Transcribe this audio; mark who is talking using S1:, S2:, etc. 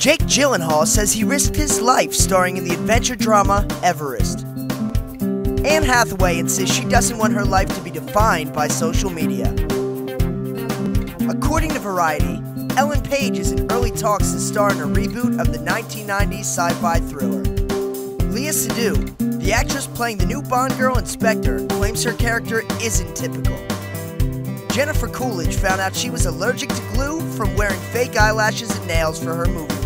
S1: Jake Gyllenhaal says he risked his life starring in the adventure drama Everest. Anne Hathaway insists she doesn't want her life to be defined by social media. According to Variety, Ellen Page is in early talks to star in a reboot of the 1990s sci-fi thriller. Lea Seydoux, the actress playing the new Bond girl in Specter, claims her character isn't typical. Jennifer Coolidge found out she was allergic to glue from wearing fake eyelashes and nails for her movie.